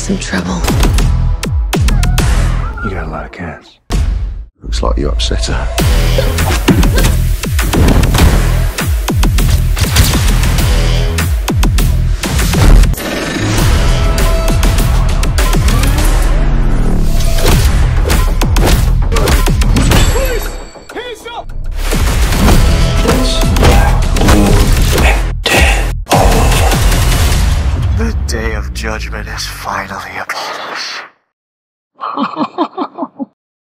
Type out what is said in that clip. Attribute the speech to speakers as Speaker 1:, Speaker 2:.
Speaker 1: some trouble.
Speaker 2: You got a lot of cats. Looks like you upset her.
Speaker 3: The day of judgment is finally upon us.